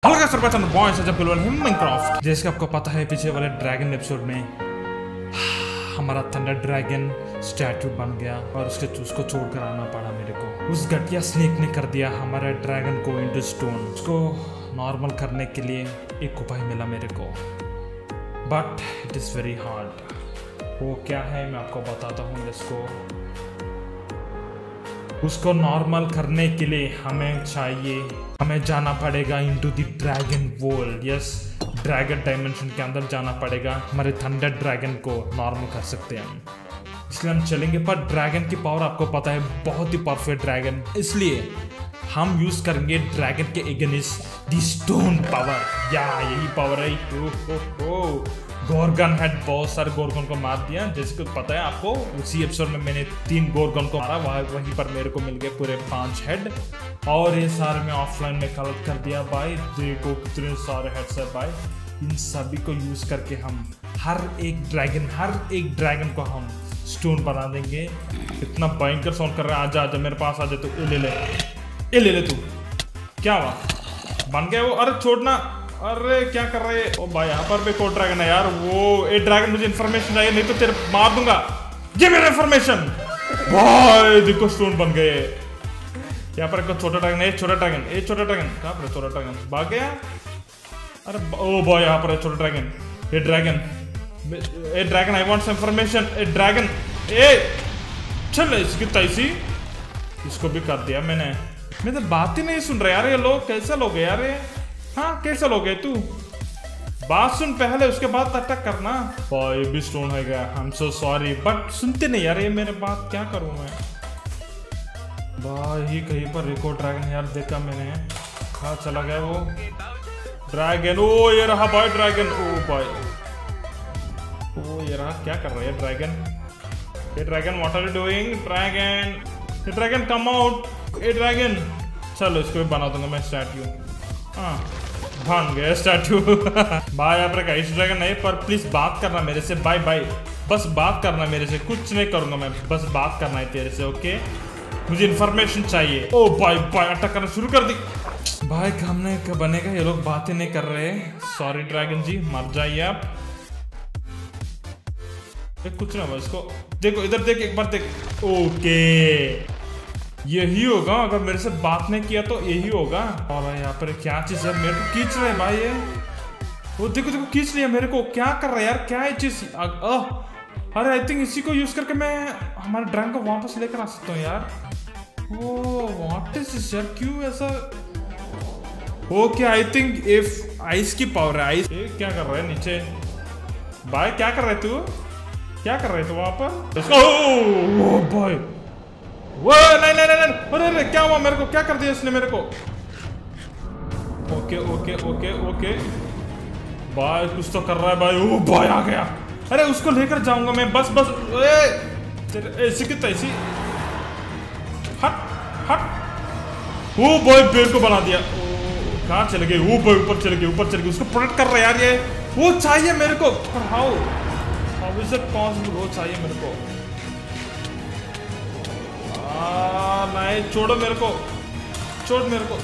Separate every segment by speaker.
Speaker 1: Hello guys, welcome to boys जब बिलवल Minecraft. जैसे कि आपको पता है पीछे वाले ड्रैगन एपिसोड में हमारा थंडर ड्रैगन स्टैचू बन गया और उसको छोड़कर आना पड़ा मेरे को। उस घटिया स्नेक ने कर दिया हमारे ड्रैगन को इनटू स्टोन। उसको नॉर्मल करने के लिए एक उपाय मिला मेरे को, but it is very hard. वो क्या है मैं आपको बताता हूँ। उसको नॉर्मल करने के लिए हमें जाना पड़ेगा into the dragon world. Yes, dragon dimension के अंदर जाना पड़ेगा। हमारे थंडर ड्रैगन को नॉर्मल कर सकते हैं हम, इसलिए हम चलेंगे। पर ड्रैगन की पावर आपको पता है बहुत ही परफेक्ट ड्रैगन, इसलिए हम यूज करेंगे ड्रैगन के अगेंस्ट द स्टोन पावर। या यही पावर है। गोरगन हेड बहुत सारे गोरगन को मार दिया, जैसे कि पता है आपको। उसी एपिसोड में मैंने 3 गोरगन को मारा, वहीं पर मेरे को मिल गए पूरे 5 हेड। और ये सारे मैं ऑफलाइन में कलेक्ट कर दिया भाई। देखो कितने सारे हेड्स है भाई। इन सभी को यूज करके हम हर एक ड्रैगन को हम स्टोन बना देंगे। इतना भयंकर साउंड कर रहा है। आजा मेरे पास आजा तू। ले ले तू। क्या हुआ, बन गया वो? अरे छोड़ना। अरे क्या कर रहे हैं? ओ भाई यहाँ पर भी कोई ड्रैगन है यार। वो एक ड्रैगन, मुझे इन्फॉर्मेशन चाहिए, नहीं तो तेरे मार दूंगा। ये मेरा इन्फॉर्मेशन। भाई देखो स्टोन बन गए। यहाँ पर एक छोटा ड्रैगन है। छोटा ड्रैगन कहाँ पर? छोटा ड्रैगन भाग गया। अरे ओ भाई यहाँ पर है छोटा ड्रैगन। ये dragon I want some information. ए ड्रैगन चल इसकी तैसी। इसको भी कर दिया मैंने। मैं तो बात ही नहीं सुन रहा यार। ये लोग कैसे लोग है यार? हाँ कैसे लोग है? तू बात सुन पहले, उसके बाद अटैक करना। भाई भी स्टोन हो गया। I am so sorry, but सुनते नहीं यार ये मेरे बात। क्या करूं मैं भाई? कहीं पर रिकॉर्ड ड्रैगन यार देखा मैंने। कहाँ चला गया वो ड्रैगन? ओ ये रहा भाई ड्रैगन। ओ भाई ओ ये रहा। क्या कर रहा है ड्रैगन? ये dragon what are you doing? Dragon come out. ए ड्रैगन चलो इसको भी बना दूंगा मैं स्टैट्यू। हाँ बन गया स्टैट्यू। भाई यहाँ पर आइस ड्रैगन नहीं, पर प्लीज बात करना मेरे से। बाय बाय, बस बात करना मेरे से। कुछ नहीं करूंगा मैं, बस बात करना है तेरे से। ओके मुझे इन्फॉर्मेशन चाहिए। ओ भाई अटैक करना शुरू कर दी। भाई हमने क्या बनेगा? ये लोग बातें नहीं कर रहे। सॉरी ड्रैगन जी, मर जाइए आप। कुछ ना बस इसको देखो, इधर देख, एक बार देख। ओके यही होगा। अगर मेरे से बात नहीं किया तो यही होगा। और यहाँ पर क्या चीज है? मेरे को खींच रहे भाई ये। वो देखो खींच लिया मेरे को। क्या कर रहा है यार? क्या है चीज? अरे आई थिंक इसी को यूज करके मैं हमारे ड्रैगन को वापस लेकर आ सकता हूँ यार। ओ व्हाट इज दिस यार? क्यों ऐसा? Okay I think if ice की पावर है। आइस क्या कर रहा है नीचे? भाई क्या कर रहे तू? क्या कर रहे थे वहां पर? ओ भाई वो नहीं। अरे क्या हुआ मेरे को? क्या कर दिया इसने मेरे को? ओके भाई कुछ तो कर रहा है भाई। ओ भाई आ गया। अरे उसको लेकर जाऊंगा मैं। बस ऐसी की तैसी। हट। ओ भाई बेर को बना दिया। कहाँ चले गए? ओ भाई ऊपर चले गए। उसको प्रोटेक्ट कर रहा है यार ये। वो चाहिए मेरे को। How is it possible? वो चाहिए मेरे को। नहीं छोड़ो मेरे को। छोड़ मेरे को।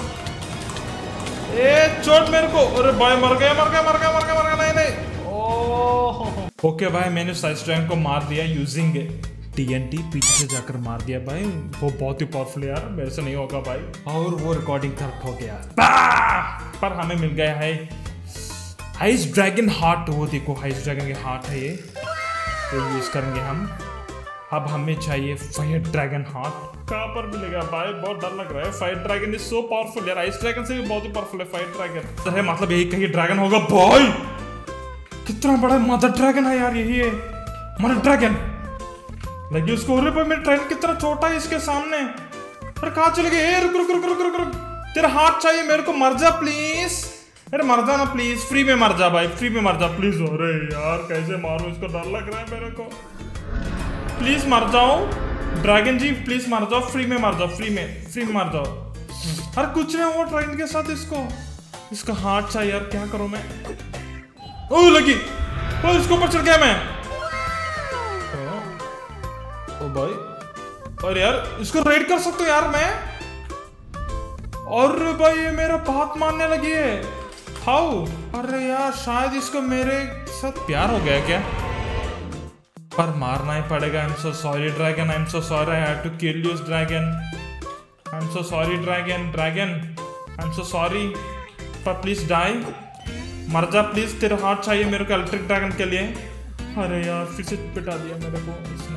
Speaker 1: अरे भाई मर गया। नहीं। ओके भाई मैंने उस आइस ड्रैगन को मार दिया यूजिंग TNT। पीछे से जाकर मार दिया भाई। वो बहुत ही पावरफुल यार, मेरे से नहीं होगा भाई। और वो रिकॉर्डिंग करप्ट हो गया। पर हमें मिल गया है आइस ड्रैगन हार्ट। वो देखो आइस ड्रैगन के हार्ट है ये, तो यूज करेंगे हम। अब हमें चाहिए फायर ड्रैगन हार्ट। कहाँ पर मिलेगा भाई? बहुत डर लग रहा है। Fire dragon is so powerful यार। आइस ड्रैगन से भी बहुत ही पावरफुल है फायर ड्रैगन। है मतलब यही कहीं ड्रैगन होगा भाई। कितना बड़ा मदर ड्रैगन है यार। यही है मदर ड्रैगन। लगी उसको। अरे भाई मेरा ट्रेन कितना छोटा है इसके सामने। अरे कहाँ चले गए? रुक। तेरा हार्ट चाहिए मेरे को। मर जा प्लीज। अरे मर जा ना प्लीज। फ्री में मर जा भाई, फ्री में मर जा प्लीज। अरे यार कैसे मारूं इसको? डर लग रहा है मेरे को। प्लीज मर जाओ ड्रैगन जी, प्लीज मर जाओ। फ्री में मर जाओ। फ्री में मर जाओ। अरे कुछ नहीं हुआ ट्रेन के साथ। इसका हार्ट चाहिए यार। क्या करूं मैं? ओ लगी। ओ इसके ऊपर चढ़ गया मैं। ओ भाई और यार इसको रेड कर सकता हूँ यार मैं। अरे भाई ये मेरा बात मानने लगी है। हाउ? अरे यार शायद इसको मेरे साथ प्यार हो गया क्या? पर मारना ही पड़ेगा। I am so sorry dragon, I am so sorry, I had to kill you dragon. I am so sorry dragon, dragon I am so sorry, पर प्लीज डाई, मर जा प्लीज, तेरा हार्ट चाहिए मेरे को इलेक्ट्रिक ड्रैगन के लिए। अरे यार फिर से पिटा दिया मेरे को इसने।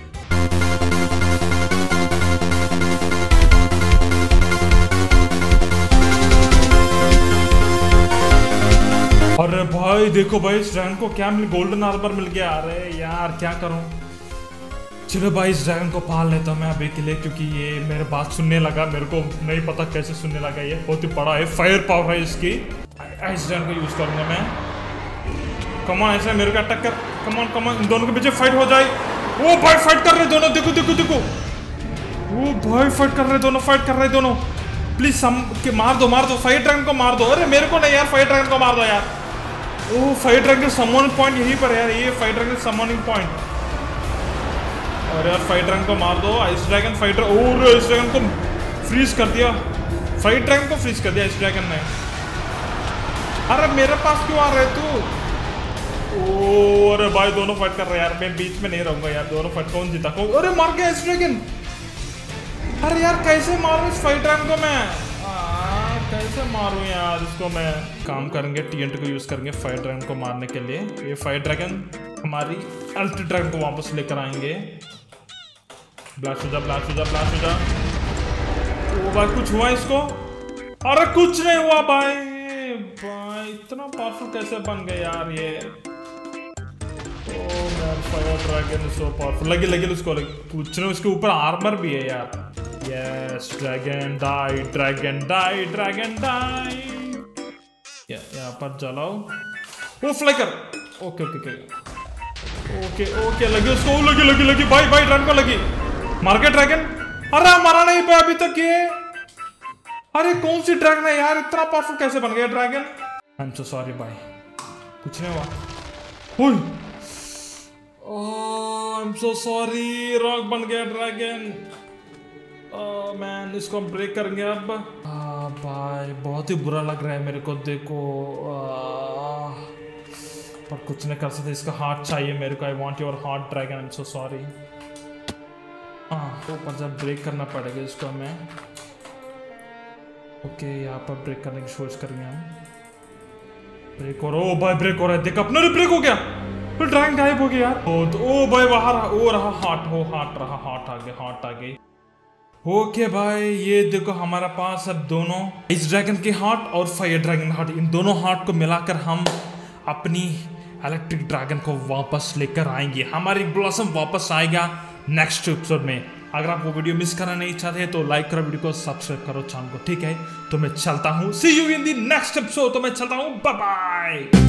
Speaker 1: अरे भाई देखो भाई इस ड्रैगन को क्या मिल, गोल्डन आर्मर मिल गया। अरे यार क्या करूं, चलो भाई इस ड्रैगन को पाल लेता हूं मैं अभी के लिए, क्योंकि ये मेरे बात सुनने लगा। मेरे को नहीं पता कैसे सुनने लगा, ये बहुत ही बड़ा है, फायर पावर है इसकी। इस ड्रैगन को यूज करूंगा मैं। कमान ऐसे मेरे को अटैक कर, कमान कमान, इन दोनों के पीछे फाइट हो जाए। ओ भाई फाइट कर रहे दोनों, देखो देखो देखो, ओ भाई फाइट कर रहे दोनों, फाइट कर रहे दोनों। प्लीज मार दो मार दो, फायर ड्रैगन को मार दो। अरे मेरे को नहीं यार, फायर ड्रैगन को मार दो यार। Oh fire dragon summoning point यहीं पर है यार, ये फायर ड्रैगन समोनिंग पॉइंट। और यार फायर ड्रैगन को मार दो। आइस ड्रैगन फाइटर, और आइस ड्रैगन को फ्रीज कर दिया, फायर ड्रैगन को फ्रीज कर दिया इस ड्रैगन ने। अरे मेरे पास क्यों आ रहे तू? ओ अरे भाई दोनों फाइट कर रहे हैं यार, मैं बीच में नहीं रहूंगा यार, दोनों फाइट कौन जीता कौन। अरे मार गया इस ड्रैगन। अरे यार कैसे मारूं इस फायर ड्रैगन को मैं, कैसे मारूं यार इसको मैं। काम करेंगे TNT को यूज करेंगे फायर ड्रैगन को मारने के लिए। ये फायर ड्रैगन हमारी इलेक्ट्रिक ड्रैगन को वापस लेकर आएंगे। ब्लास्ट हो जा, ब्लास्ट हो जा, ब्लास्ट हो जा। ओ भाई कुछ हुआ इसको? अरे कुछ नहीं हुआ भाई। भाई इतना पावरफुल कैसे बन गए यार ये। Oh man fire dragon so powerful. लगी लगी उसको, कुछ नहीं, उसके ऊपर आर्मर भी है यार। Yes, dragon die, dragon die, dragon die. यहाँ पर जलाओ। वो फ्लाइकर। Okay okay okay okay okay, लगी उसको, लगी लगी लगी भाई भाई, ड्रैगन को लगी। मार के ड्रैगन। अरे मारा नहीं पे अभी तक ये। अरे कौन सी ड्रैगन है यार, इतना पावरफुल कैसे बन गया dragon? I am so sorry भाई, कुछ नहीं हुआ। Oh I am so sorry, rock बन गया ड्रैगन। मैन इसको हम ब्रेक करेंगे अब। भाई बहुत ही बुरा लग रहा है मेरे को, देखो पर कुछ नहीं कर सकते, इसका हार्ट चाहिए मेरे को। I want your heart dragon, I am so sorry. ऊपर जब ब्रेक करना पड़ेगा इसको हमें। ओके यहाँ पर ब्रेक करने की कोशिश करेंगे हम। ब्रेक हो रहा, ओ भाई ब्रेक हो रहा है, देख अपना ब्रेक हो गया, फिर ड्रैगन गायब हो गया। ओ भाई बाहर ओ रहा हार्ट, हो हार्ट रहा, हार्ट आ गया, हार्ट आ गई। ओके भाई ये देखो हमारा पास अब दोनों इस ड्रैगन के हार्ट और फायर ड्रैगन हार्ट, इन दोनों हार्ट को मिलाकर हम अपनी इलेक्ट्रिक ड्रैगन को वापस लेकर आएंगे। हमारी ब्लॉसम वापस आएगा नेक्स्ट एपिसोड में। अगर आप वो वीडियो मिस करना नहीं चाहते तो लाइक करो वीडियो को, सब्सक्राइब करो चैनल को, ठीक है? तो मैं चलता हूँ, see you in the next episode. तो मैं चलता हूँ, बाय बाय।